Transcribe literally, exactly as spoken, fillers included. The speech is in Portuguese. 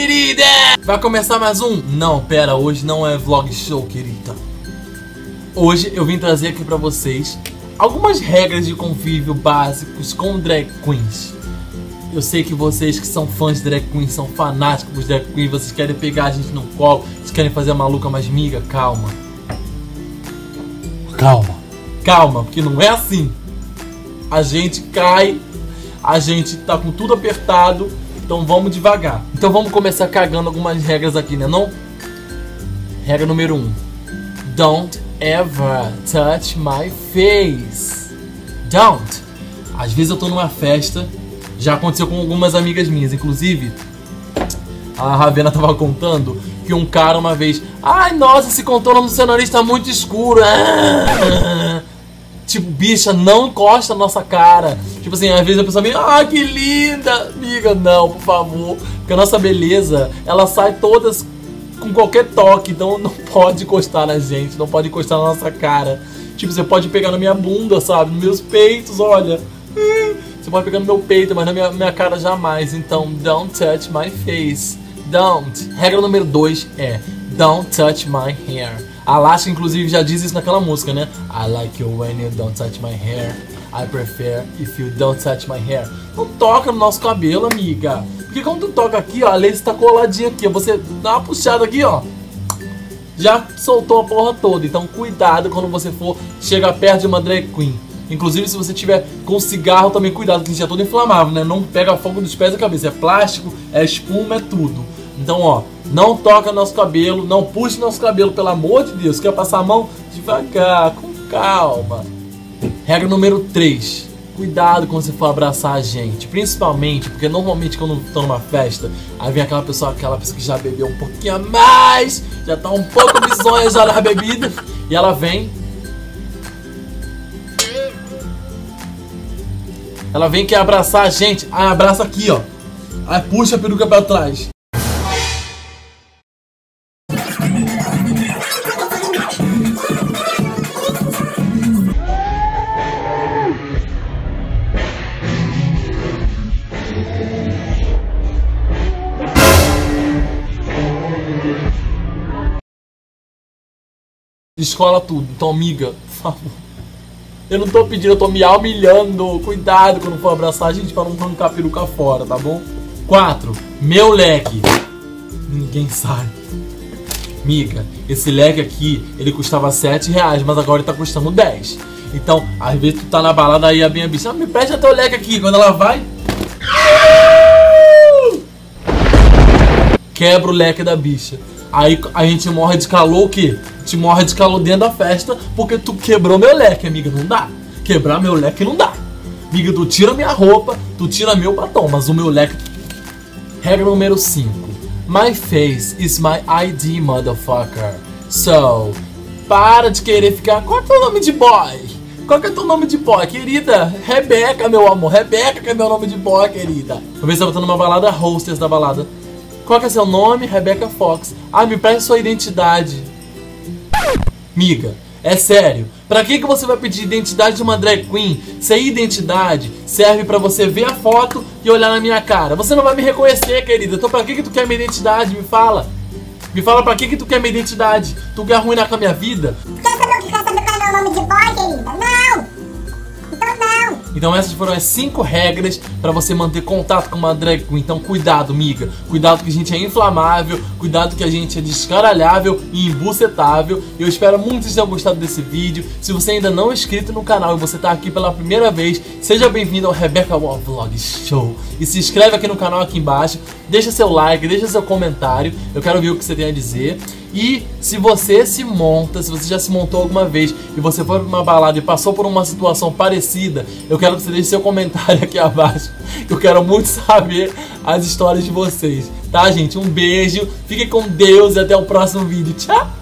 querida! Vai começar mais um? Não, pera, hoje não é vlog show, querida. Hoje eu vim trazer aqui pra vocês algumas regras de convívio básicos com drag queens. Eu sei que vocês que são fãs de drag queens, são fanáticos dos drag queens, vocês querem pegar a gente no colo, vocês querem fazer a maluca, mas miga, calma. Calma. Calma, porque não é assim. A gente cai, a gente tá com tudo apertado, então vamos devagar. Então vamos começar cagando algumas regras aqui, né não? Regra número um. Don't ever touch my face. Don't. Às vezes eu tô numa festa, já aconteceu com algumas amigas minhas, inclusive a Ravena tava contando que um cara uma vez, ai nossa, esse contorno do seu nariz tá muito escuro. Tipo, bicha, não encosta na nossa cara. Tipo assim, às vezes a pessoa vem, ah, que linda. Amiga, não, por favor. Porque a nossa beleza, ela sai todas com qualquer toque. Então não pode encostar na gente, não pode encostar na nossa cara. Tipo, você pode pegar na minha bunda, sabe? Nos meus peitos, olha. Você pode pegar no meu peito, mas na minha, minha cara jamais. Então, don't touch my face. Don't. Regra número dois é don't touch my hair. A Alaska, inclusive, já diz isso naquela música, né? I like you when you don't touch my hair. I prefer if you don't touch my hair. Não toca no nosso cabelo, amiga. Porque quando tu toca aqui, ó, a lace tá coladinha aqui. Você dá uma puxada aqui, ó, já soltou a porra toda. Então cuidado quando você for chegar perto de uma drag queen. Inclusive, se você tiver com cigarro, também cuidado, que isso é todo inflamável, né? Não pega fogo dos pés e da cabeça. É plástico, é espuma, é tudo. Então, ó, não toca nosso cabelo, não puxe nosso cabelo, pelo amor de Deus. Quer passar a mão? Devagar, com calma. Regra número três. Cuidado quando você for abraçar a gente. Principalmente, porque normalmente quando eu tô numa festa, aí vem aquela pessoa, aquela pessoa que já bebeu um pouquinho a mais, já tá um pouco bizonha já na bebida, e ela vem... Ela vem quer abraçar a gente, aí abraça aqui, ó. Aí puxa a peruca pra trás. Descola tudo. Então, amiga, por favor. Eu não tô pedindo, eu tô me humilhando. Cuidado quando for abraçar a gente pra não arrancar a peruca fora, tá bom? quatro. Meu leque. Ninguém sabe. Miga, esse leque aqui, ele custava sete reais, mas agora ele tá custando dez. Então, às vezes tu tá na balada aí, a minha bicha, ah, me presta teu leque aqui. Quando ela vai... quebra o leque da bicha. Aí a gente morre de calor, o quê? A gente morre de calor dentro da festa porque tu quebrou meu leque, amiga. Não dá. Quebrar meu leque não dá. Amiga, tu tira minha roupa, tu tira meu batom, mas o meu leque... Regra número cinco. My face is my I D, motherfucker. So, para de querer ficar... Qual é teu nome de boy? Qual que é teu nome de boy, querida? Rebeca, meu amor. Rebeca que é meu nome de boy, querida. Uma vez eu tava numa balada, hostess da balada. Qual que é seu nome? Rebecca Fox. Ah, me presta sua identidade. Miga, é sério. Pra que que você vai pedir identidade de uma drag queen se a identidade serve pra você ver a foto e olhar na minha cara? Você não vai me reconhecer, querida. Então pra que que tu quer minha identidade? Me fala. Me fala pra que que tu quer minha identidade. Tu quer arruinar com a minha vida? Tu quer saber o que quer saber qual é meu nome de boy, querida? Não! Então não! Então essas foram as cinco regras pra você manter contato com uma drag queen. Então cuidado, miga. Cuidado que a gente é inflamável. Cuidado que a gente é descaralhável e embucetável. Eu espero muito que vocês tenham gostado desse vídeo. Se você ainda não é inscrito no canal e você tá aqui pela primeira vez, seja bem-vindo ao Rebecca Vlog Show. E se inscreve aqui no canal aqui embaixo. Deixa seu like, deixa seu comentário. Eu quero ver o que você tem a dizer. E se você se monta, se você já se montou alguma vez e você foi pra uma balada e passou por uma situação parecida, eu quero que você deixe seu comentário aqui abaixo. Eu quero muito saber as histórias de vocês. Tá, gente? Um beijo, fiquem com Deus e até o próximo vídeo. Tchau!